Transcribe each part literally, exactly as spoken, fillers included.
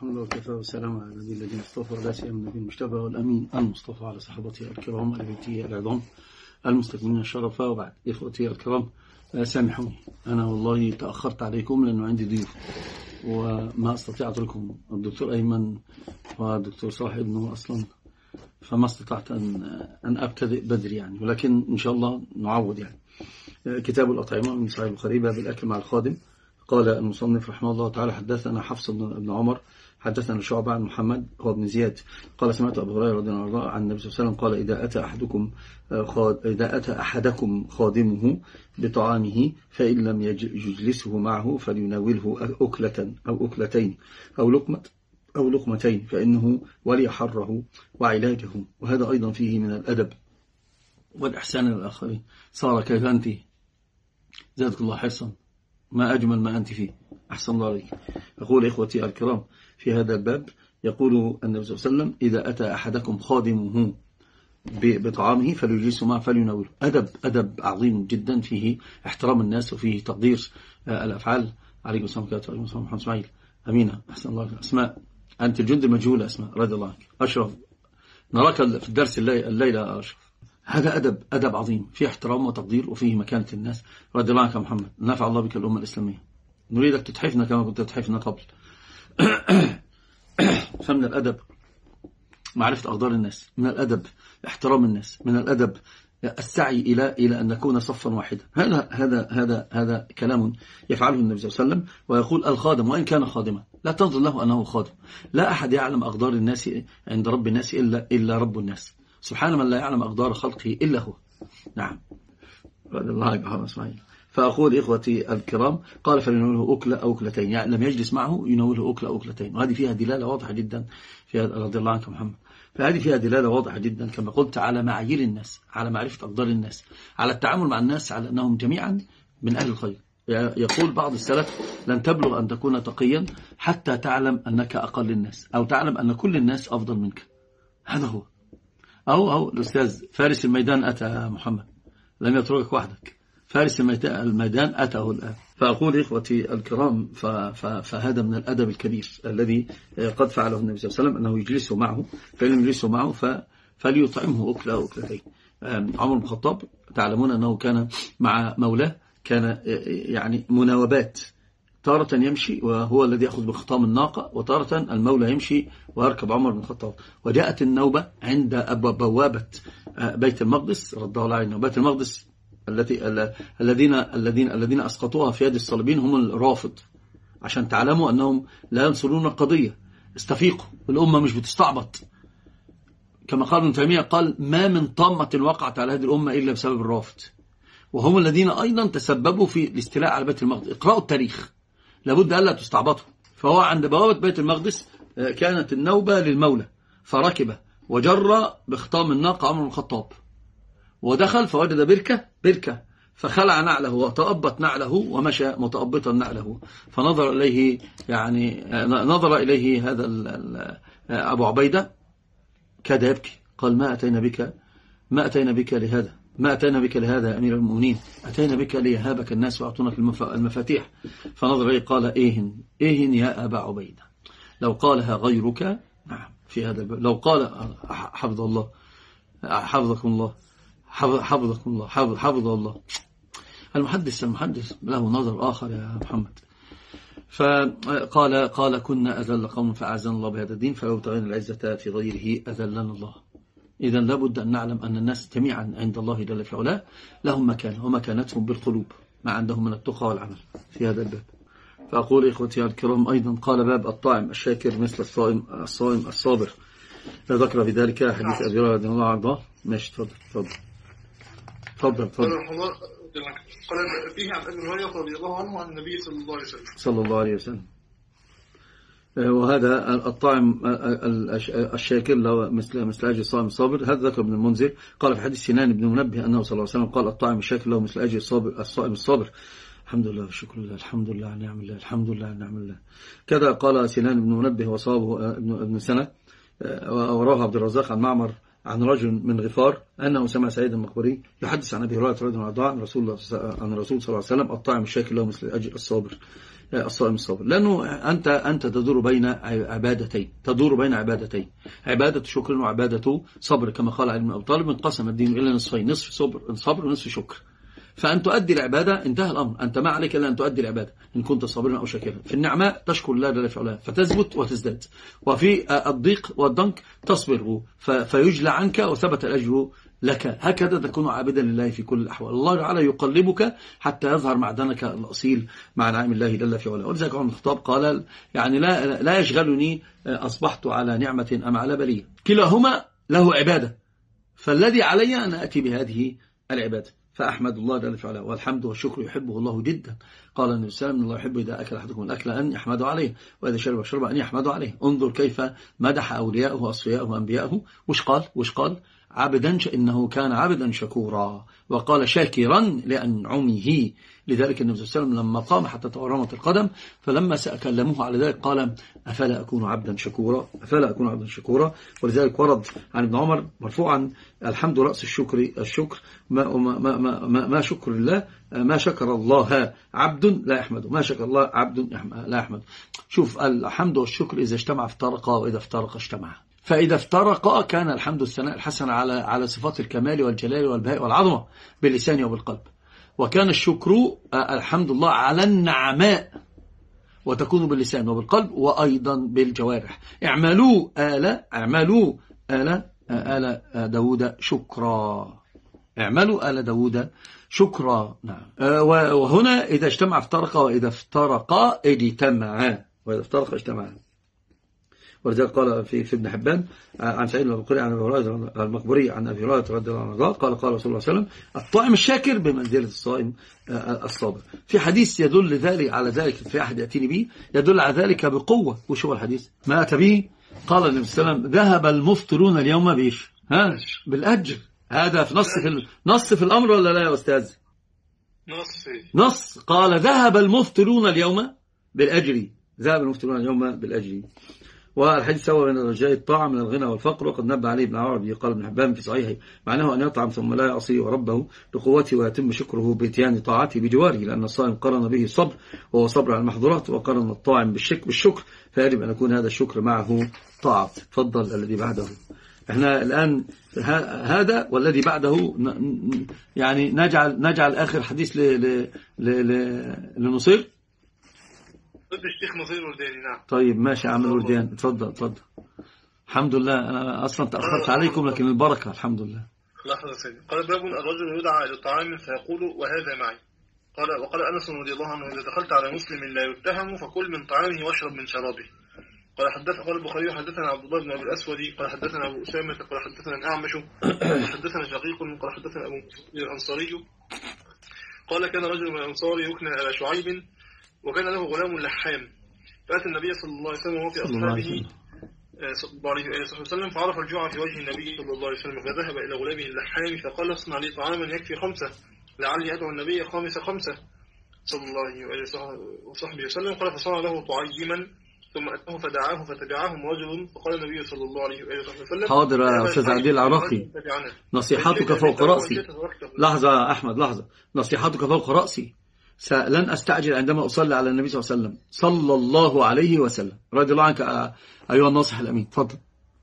الحمد لله وكفى والسلام على النبي الذي اصطفى ولا سيما النبي المجتبى والأمين المصطفى على صحابته الكرام البيتية العظام المستكملين الشرف. وبعد إخوتي الكرام سامحوني أنا والله تأخرت عليكم لأنه عندي ضيوف وما أستطيع أتركهم، الدكتور أيمن والدكتور صالح ابنه أصلا، فما استطعت أن أن أبتدئ بدري يعني، ولكن إن شاء الله نعوض يعني. كتاب الأطعمة من صحيح البخاري باب الأكل مع الخادم. قال المصنف رحمه الله تعالى حدثنا حفص بن عمر حدثنا شعبة عن محمد هو بن زياد قال سمعت أبو هريرة رضي الله عنه عن النبي صلى الله عليه وسلم قال إذا أتى أحدكم إذا أتى أحدكم خادمه بطعامه فإن لم يجلسه معه فليناوله أكلة أو أكلتين أو لقمة أو لقمتين فإنه ولي حره وعلاجه. وهذا أيضا فيه من الأدب والإحسان للآخرين. صار كيف أنت؟ زادك الله حرصا، ما أجمل ما أنت فيه، أحسن الله عليك. يقول إخوتي الكرام في هذا الباب، يقول النبي صلى الله عليه وسلم إذا أتى أحدكم خادمه بطعامه فليجلسه معه فليناوله. أدب أدب عظيم جدا، فيه احترام الناس وفيه تقدير الأفعال. عليكم السلام عليكم محمد إسماعيل أمينة أحسن الله عليك. أسماء أنت الجند المجهولة أسماء رضي الله عنك. أشرف نراك في الدرس الليلة أشرف. هذا أدب أدب عظيم، فيه احترام وتقدير وفيه مكانة الناس. رضي الله عنك محمد، نفع الله بك الأمة الإسلامية، نريدك تتحفنا كما كنت تتحفنا قبل. فمن الأدب معرفة أقدار الناس، من الأدب احترام الناس، من الأدب السعي إلى إلى أن نكون صفا واحدا. هذا هذا هذا هذا كلام يفعله النبي صلى الله عليه وسلم. ويقول الخادم وإن كان خادما لا تنظر له أنه خادم، لا أحد يعلم أقدار الناس عند رب الناس إلا إلا رب الناس، سبحان من لا يعلم أقدار خلقه إلا هو. نعم رضي الله عنك محمد إسماعيل. فأقول إخوتي الكرام قال فليناوله أكلة أو أكلتين، يعني لم يجلس معه يناوله أكلة أو أكلتين. وهذه فيها دلالة واضحة جدا فيها رضي الله عنك محمد. فهذه فيها دلالة واضحة جدا كما قلت على معايير الناس، على معرفة أقدار الناس، على التعامل مع الناس على أنهم جميعا من أهل الخير. يقول بعض السلف لن تبلغ أن تكون تقيا حتى تعلم أنك أقل الناس، أو تعلم أن كل الناس أفضل منك. هذا هو. أو أو الأستاذ فارس الميدان أتى محمد، لم يتركك وحدك، فارس الميدان أتاه الآن. فأقول إخوتي الكرام فهذا من الأدب الكبير الذي قد فعله النبي صلى الله عليه وسلم، أنه يجلسه معه، فإن لم يجلسه معه فليطعمه أكلة أو أكلتين. عمر بن الخطاب تعلمون أنه كان مع مولاه كان يعني مناوبات، تارة يمشي وهو الذي يأخذ بخطام الناقة، وتارة المولى يمشي ويركب عمر بن الخطاب. وجاءت النوبة عند بوابة بيت المقدس رضي الله عنه. بيت المقدس التي الذين الذين الذين أسقطوها في يد الصليبين هم الرافض، عشان تعلموا أنهم لا ينصرون القضية. استفيقوا، الأمة مش بتستعبط كما قال ابن تيمية، قال ما من طامة وقعت على هذه الأمة إلا بسبب الرافض، وهم الذين أيضا تسببوا في الاستيلاء على بيت المقدس. اقرأوا التاريخ، لابد ألا تستعبطوا. فهو عند بوابة بيت المقدس كانت النوبة للمولى، فركب وجر بخطام الناقة عمر بن الخطاب، ودخل فوجد بركة بركة فخلع نعله وتأبط نعله ومشى متأبطا نعله. فنظر إليه يعني نظر إليه هذا أبو عبيدة كاد يبكي، قال ما أتينا بك ما أتينا بك لهذا ما أتينا بك لهذا يا أمير المؤمنين، أتينا بك ليهابك الناس وأعطونك المفاتيح. فنظر إليه قال إيهن إيهن يا أبا عبيدة، لو قالها غيرك نعم في هذا الباب، لو قال حفظ الله حفظكم الله حفظكم الله حفظ, حفظ الله. المحدث المحدث له نظر آخر يا محمد. فقال قال كنا أذل قوم فأعزنا الله بهذا الدين، فلو تغينا العزة في غيره أذلنا الله. إذا لابد أن نعلم أن الناس جميعا عند الله جل في علاه لهم مكان، ومكانتهم بالقلوب ما عندهم من التقى والعمل في هذا الباب. فأقول إخوتي الكرام أيضا قال باب الطاعم الشاكر مثل الصائم الصائم الصابر. ذكر بذلك حديث أبي هريرة رضي الله عنه. ماشي تفضل تفضل تفضل تفضل. قال فيه عن أبي هريرة رضي الله عنه عن النبي صلى الله عليه وسلم صلى الله عليه وسلم. وهذا الطاعم الشاكر له مثل مثل أجر الصائم الصابر. هذا ذكر ابن المنذر قال في حديث سنان بن منبه أنه صلى الله عليه وسلم قال الطاعم الشاكر له مثل أجر الصابر الصائم الصابر. الحمد لله والشكر لله، الحمد لله على نعم الله، الحمد لله على نعم الله. كذا قال سنان بن منبه وصابه ابن ابن سنة، ورواه عبد الرزاق عن معمر عن رجل من غفار أنه سمع سعيد المقبري يحدث عن أبي هريرة رضي الله عنه عن رسول الله عن الرسول صلى الله عليه وسلم: الطاعم الشاكر له مثل أجر الصابر الصائم الصابر. لأنه أنت أنت تدور بين عبادتين تدور بين عبادتين عبادة شكر وعبادة صبر، كما قال علي بن أبي طالب: انقسم الدين إلى نصفين، نصف صبر صبر ونصف شكر. فأن تؤدي العبادة انتهى الأمر، أنت ما عليك إلا أن تؤدي العبادة إن كنت صابرا أو شاكرا. في النعماء تشكر الله جل في علاه فتثبت وتزداد، وفي الضيق والضنك تصبر فيجلى عنك وثبت الأجر لك. هكذا تكون عابدا لله في كل الأحوال. الله تعالى يقلبك حتى يظهر معدنك الأصيل مع نعم الله جل في علاه. ولذلك عمر بن الخطاب قال: يعني لا لا يشغلني أصبحت على نعمة أم على بلية، كلاهما له عبادة، فالذي علي أن أتي بهذه العبادة. فأحمد الله جل في علاه، والحمد والشكر يحبه الله جدا. قال النبي صلى الله عليه وسلم: الله يحب إذا أكل أحدكم الأكل أن يحمده عليه، وإذا شرب الشرب أن يحمده عليه. انظر كيف مدح أولياءه وأصفياءه وأنبياءه. وش قال وش قال عبدا إنه كان عبدا شكورا، وقال شاكرا لأنعمه. لذلك النبي صلى الله عليه وسلم لما قام حتى تورمت القدم، فلما كلموه على ذلك قال: أفلا أكون عبدا شكورا أفلا أكون عبدا شكورا. ولذلك ورد عن ابن عمر مرفوعا: الحمد رأس الشكر الشكر ما, ما, ما, ما, ما شكر الله ما شكر الله عبد لا يحمده، ما شكر الله عبد لا يحمده. شوف، الحمد والشكر إذا اجتمع افترقا، وإذا افترق اجتمع. فإذا افترقا كان الحمد الثناء الحسن على على صفات الكمال والجلال والبهاء والعظمة باللسان وبالقلب، وكان الشكر الحمد لله على النعماء وتكون باللسان وبالقلب وأيضا بالجوارح. اعملوا آل اعملوا آل آل داود شكرا اعملوا آل داود شكرا. نعم. وهنا إذا اجتمع افترقا، وإذا افترقا اجتمعا، وإذا افترقا اجتمعا. ولذلك قال في في ابن حبان عن سعيد المقبري عن ابي هريره المقبري عن ابي هريره رضي الله عنه قال: قال رسول الله صلى الله عليه وسلم: الطاعم الشاكر بمنزله الصائم الصابر. في حديث يدل ذلك على ذلك، في احد ياتيني به يدل على ذلك بقوه. وش هو الحديث؟ ما اتى به قال النبي صلى الله عليه وسلم: ذهب المفطرون اليوم بيش ها بالاجر. هذا في نص في نص في الامر ولا لا يا استاذ؟ نص نص. قال: ذهب المفطرون اليوم بالاجر ذهب المفطرون اليوم بالاجر. والحديث سوى بين الرجاء الطاعة من الغنى والفقر، وقد نبه عليه ابن عربي قال ابن حبان في صحيحه: معناه أن يطعم ثم لا يعصي ربه لقوته، ويتم شكره بإتيان طاعته بجواره، لأن الصائم قرن به الصبر وهو صبر على المحظورات، وقرن الطاعم بالشك بالشكر، فيجب أن يكون هذا الشكر معه طاعة. تفضل الذي بعده. احنا الآن هذا والذي بعده يعني نجعل نجعل آخر حديث لنصير الشيخ نصير الورداني. نعم. طيب ماشي يا عم الوردان، اتفضل اتفضل. الحمد لله، انا اصلا تاخرت عليكم لكن البركه الحمد لله. لحظه سيدي. قال: باب الرجل يدعى الى طعام فيقول: وهذا معي. قال: وقال انس رضي الله عنه: اذا دخلت على مسلم لا يتهم فكل من طعامه واشرب من شرابه. قال حدث قال البخاري: حدثنا عبد الله بن ابي الاسود قال حدثنا ابو اسامه قال حدثنا الاعمش حدثنا شقيق قال حدثنا ابو الانصاري قال: كان رجل من الانصار يكنى على شعيب، وكان له غلام لحام، فأتى النبي صلى الله عليه وسلم وفي أصحابه صلى الله عليه وسلم، فعرف الجوع في وجه النبي صلى الله عليه وسلم، فذهب إلى غلامه اللحام فقال: اصنع لي طعاما يكفي خمسة لعلي أدعو النبي خامس خمسة صلى الله عليه وصحبه وسلم. قال: فصنع له طعيما ثم أتاه فدعاه فتبعهم رجل، فقال النبي صلى الله عليه وسلم: حاضر يا أستاذ عبد العراقي، نصيحتك فوق رأسي. لحظة يا أحمد، لحظة. نصيحتك فوق رأسي. لن أستعجل عندما أصلي على النبي صلى الله عليه وسلم صلى الله عليه وسلم رضي الله عنك أيها الناصح الأمين. تفضل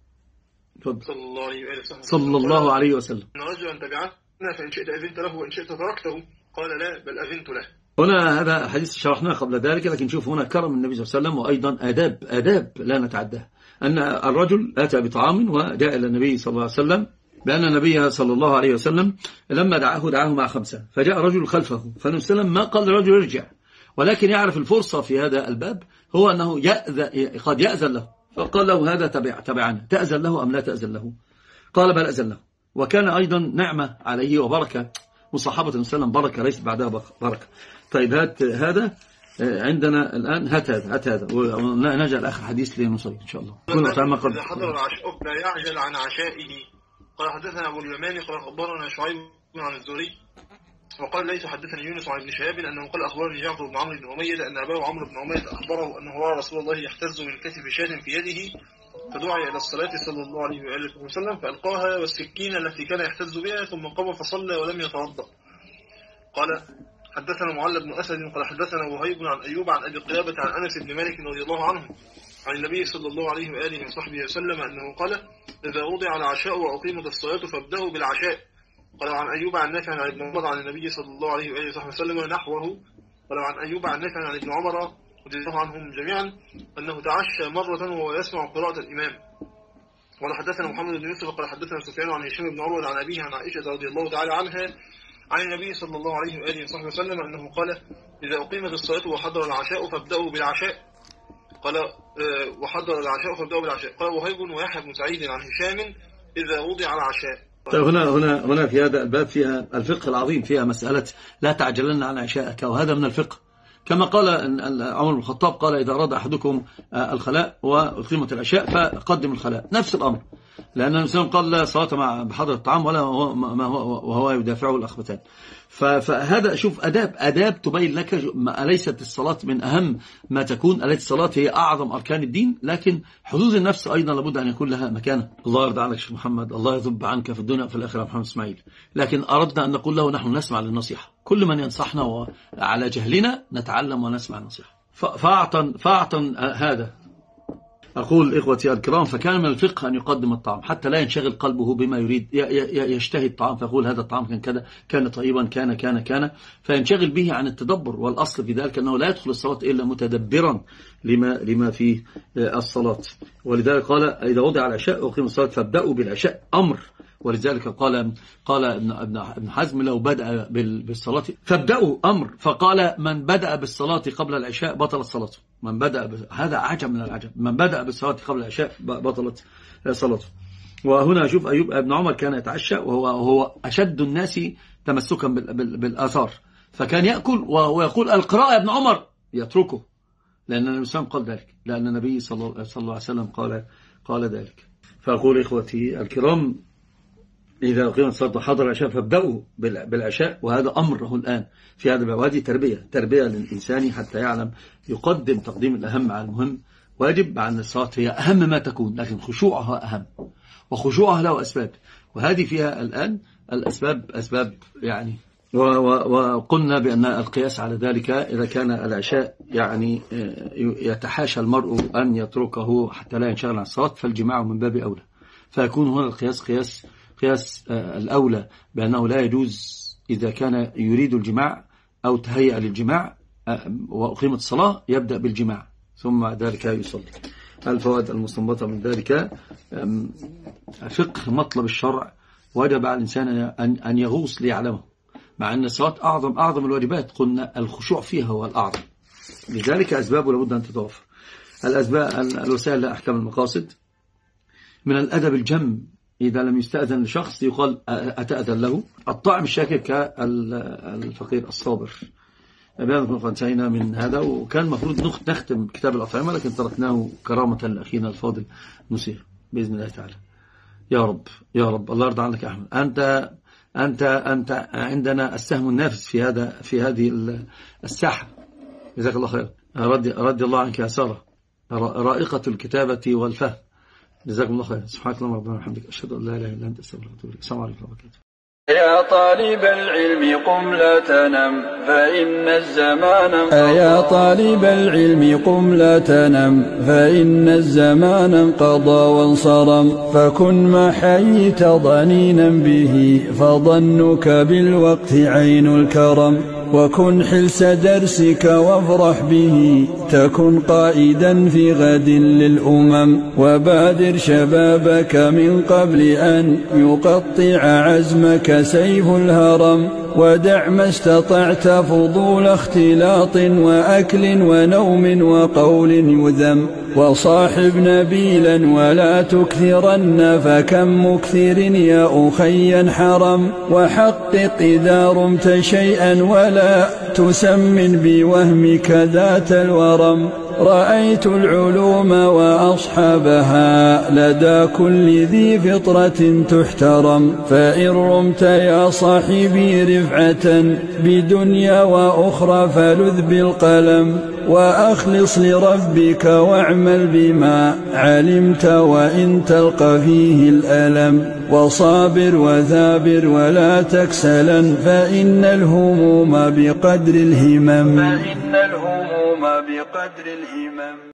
تفضل. صلى الله عليه وسلم صلى الله عليه وسلم: إن رجلا تبعتنا فإن شئت أذنت له وإن شئت تركته. قال: لا، بل أذنت له. هنا هذا حديث شرحناه قبل ذلك، لكن شوف هنا كرم النبي صلى الله عليه وسلم، وأيضا آداب آداب لا نتعداها. أن الرجل أتى بطعام وجاء إلى النبي صلى الله عليه وسلم بأن النبي صلى الله عليه وسلم لما دعاه دعاه مع خمسة، فجاء رجل خلفه، فالنبي صلى الله عليه وسلم ما قال للرجل ارجع، ولكن يعرف الفرصة في هذا الباب هو أنه يأذن قد يأذن له، فقال له: هذا تبع تبعنا، تأذن له أم لا تأذن له؟ قال: بل أذن له. وكان أيضا نعمة عليه وبركة، مصاحبة النبي صلى الله عليه وسلم بركة ليست بعدها بركة. طيب هات هذا عندنا الآن، هات هذا هات هذا ونجعل آخر حديث لنصير إن شاء الله. إذا حضر العشاء لا يعجل عن عشائه. قال: حدثنا أبو اليماني قال أخبرنا شعيب عن الزهري وقال: ليس حدثني يونس عن ابن شهاب أنه قال: أخبرني جعفر بن عمرو بن أمية أن أباه عمرو بن أمية أخبره أنه رأى رسول الله يحتز من كتف شاة في يده فدعي إلى الصلاة صلى الله عليه وآله وسلم فألقاها والسكينة التي كان يحتز بها ثم قام فصلى ولم يتوضأ. قال حدثنا معل بن أسد قال حدثنا وهيب عن أيوب عن أبي قلابة عن أنس بن مالك رضي الله عنه عن النبي صلى الله عليه وآله وصحبه وسلم أنه قال إذا وضع العشاء وأقيمت الصلاة فابدأوا بالعشاء. قال عن أيوب عن نافع عن ابن عمر عن النبي صلى الله عليه وآله وصحبه وسلم نحوه. قال عن أيوب عن نافع عن ابن عمر رضي الله عنهم جميعا أنه تعشى مرة وهو يسمع قراءة الإمام. قال حدثنا محمد بن يوسف قال حدثنا سفيان عن هشام بن عروة عن أبيه عن عائشة رضي الله تعالى عنها عن النبي صلى الله عليه وآله وصحبه وسلم أنه قال إذا أقيمت الصلاة وحضر العشاء فابدأوا بالعشاء. قال وحضر العشاء فابدأوا بالعشاء. قال وهيب ويحيى بن سعيد عن هشام إذا وضع العشاء. هنا هنا هنا في هذا الباب فيها الفقه العظيم، فيها مسألة لا تعجلن عن عشاءك، وهذا من الفقه كما قال عمر بن الخطاب قال إذا أراد أحدكم الخلاء وأقيمت العشاء فقدم الخلاء، نفس الأمر، لأن الإنسان قال لا صلاة مع بحضر الطعام ولا هو ما هو وهو يدافعه الأخبثان. فهذا شوف أداب أداب تبين لك أليست الصلاة من أهم ما تكون، أليست الصلاة هي أعظم أركان الدين، لكن حدود النفس أيضا لابد أن يكون لها مكانة. الله يرضى عنك شيخ محمد، الله يذب عنك في الدنيا وفي الآخرة محمد إسماعيل. لكن أردنا أن نقول له نحن نسمع للنصيحة، كل من ينصحنا وعلى جهلنا نتعلم ونسمع النصيحة. فأعطن فأعطن هذا أقول إخوتي الكرام، فكان من الفقه أن يقدم الطعام حتى لا ينشغل قلبه بما يريد، يشتهي الطعام فيقول هذا الطعام كان كذا، كان طيبا، كان كان كان فينشغل به عن التدبر. والأصل في ذلك أنه لا يدخل الصلاة إلا متدبرا لما لما في الصلاة. ولذلك قال إذا وضع العشاء وقيم الصلاة فابدأوا بالعشاء، أمر. ولذلك قال قال ابن ابن حزم لو بدأ بالصلاة فابدأوا، أمر. فقال من بدأ بالصلاة قبل العشاء بطلت صلاته. من بدأ هذا عجب من العجب، من بدأ بالصلاة قبل العشاء بطلت صلاته. وهنا شوف أيوب ابن عمر كان يتعشى وهو هو أشد الناس تمسكا بالآثار، فكان يأكل وهو يقول القراءة يا ابن عمر، يتركه، لأن النبي صلى الله عليه وسلم قال ذلك، لأن النبي صلى الله عليه وسلم قال قال ذلك. فأقول إخوتي الكرام إذا قيمت الصلاة وحضر العشاء فابدأوا بالعشاء، وهذا أمره الآن في هذا الباب. وهذه تربية تربية للإنسان حتى يعلم يقدم تقديم الأهم على المهم. واجب عن الصلاة هي أهم ما تكون، لكن خشوعها أهم، وخشوعها له أسباب، وهذه فيها الآن الأسباب أسباب يعني. وقلنا بأن القياس على ذلك إذا كان العشاء يعني يتحاشى المرء أن يتركه حتى لا ينشغل عن الصلاة، فالجماع من باب أولى. فيكون هنا القياس قياس قياس الأولى بأنه لا يجوز إذا كان يريد الجماع أو تهيأ للجماع وأقيمت الصلاة يبدأ بالجماع ثم ذلك يصلي. الفوائد المستنبطة من ذلك فقه مطلب الشرع، وجب على الإنسان أن يغوص ليعلمه، مع أن الصلاة أعظم أعظم الواجبات، قلنا الخشوع فيها هو الأعظم، لذلك أسباب لابد أن تتوفر. الأسباب الوسائل لأحكام المقاصد، من الأدب الجم إذا لم يستأذن لشخص يقال أتأذن له. الطعم الشاكر كالفقير الصابر. أبيض انتهينا من هذا، وكان المفروض نختم كتاب الأطعمة لكن تركناه كرامة لأخينا الفاضل نسير بإذن الله تعالى. يا رب يا رب الله يرضى عنك يا أحمد، أنت أنت أنت عندنا السهم النافذ في هذا في هذه الساحة، جزاك الله خير. رضي رضي الله عنك يا سارة، رائقة الكتابة والفهم، جزاكم الله خير. سبحانك اللهم ربنا وبحمدك، أشهد أن لا إله إلا أنت، أستغفرك وأتوب إليك. السلام عليكم ورحمة الله وبركاته. يا طالب العلم قم لا تنم فإن الزمان يا طالب العلم قم لا تنم فإن الزمان انقضى وانصرم، فكن ما حييت ضنينا به فظنك بالوقت عين الكرم، وكن حلس درسك وافرح به تكن قائدا في غد للأمم، وبادر شبابك من قبل أن يقطع عزمك سيف الهرم، ودع ما استطعت فضول اختلاط وأكل ونوم وقول يذم، وصاحب نبيلا ولا تكثرن فكم مكثر يا أخي حرم، وحقق إذا رمت شيئا ولا تسمن بوهمك ذات الورم. رأيت العلوم وأصحابها لدى كل ذي فطرة تحترم. فإن رمت يا صاحبي رفعة بدنيا وأخرى فلذ بالقلم، وأخلص لربك واعمل بما علمت وإن تلقى فيه الألم. وصابر وثابر ولا تكسلا فإن الهموم بقدر الهمم. فإن الهموم بقدر الهمم.